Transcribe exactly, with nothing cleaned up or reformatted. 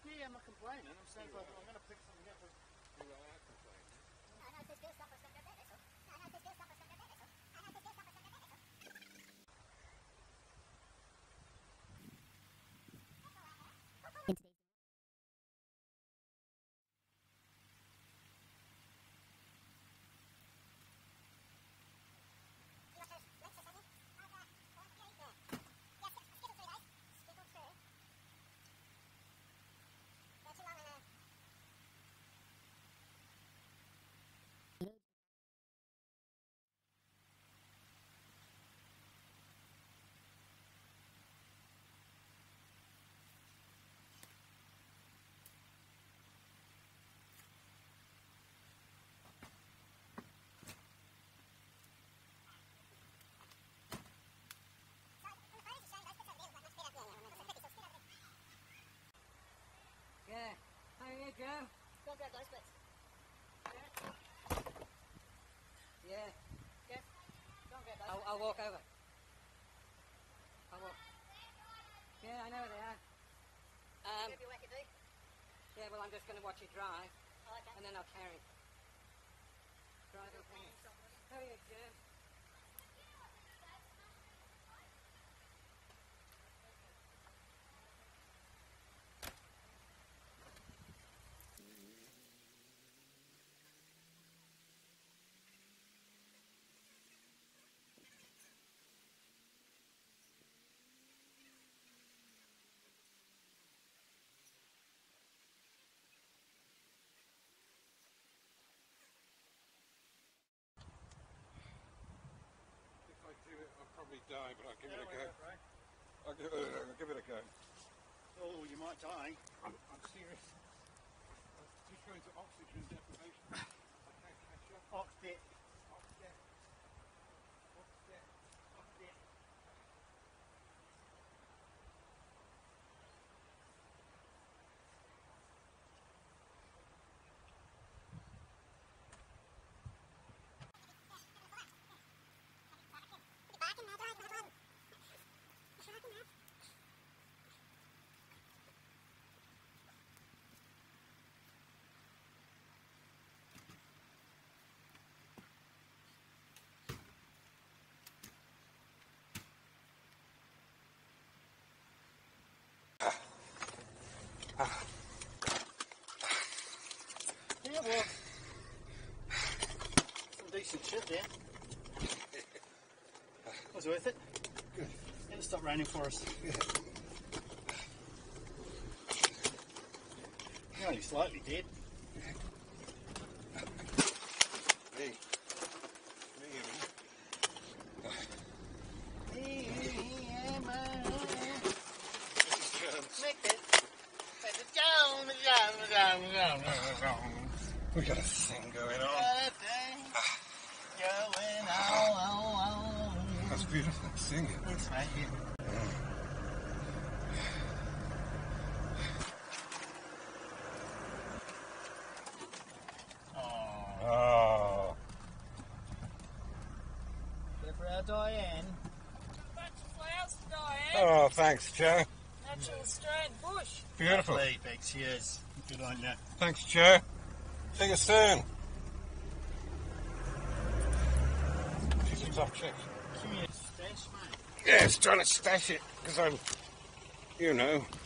Yeah, I'm not complaining. I'm saying if I, I'm going to pick something up. You are complaining. No, no, if there's stuff, I stuff like that, that's all. No, no, if there's stuff, I stuff like that, that's all. No, no, if there's stuff, I stuff like that, that's all. Yeah. How are you, Joe? Go grab those bits. Yeah. Jeff, go and grab those. I'll, I'll walk over. I'll walk. Yeah, I know where they are. Um, Grab your wackadoo. yeah, well, I'm just going to watch it dry, Oh, okay. and then I'll carry. Dry the thing. How are you, Joe? If I do it, I'll probably die, but I'll give Yeah, it a wait, go. wait, right. I'll give, uh, I'll give it a go. Oh, you might die. I'm, I'm serious. I'm just going to oxygen deprivation. I can't catch up. Ox dip. Ox death. Ox death. Ox dip. Yeah, well, some decent shit there. Was worth it. Good. It'll stop raining for us. Yeah. You're only slightly dead. Me. Me, you know. This is Jones. We got a thing going on. Going on. That's beautiful. Sing it. Thanks, mate. Yeah. Oh. Oh. Good for our Diane. Bunch of flowers, Diane. Oh, thanks, Joe. Natural Australian bush. Beautiful. Lovely, big cheers. Good on you. Thanks, Joe. See you soon. She's a tough chick. Give me a stash, mate. Yeah, it's trying to stash it because I'm, you know,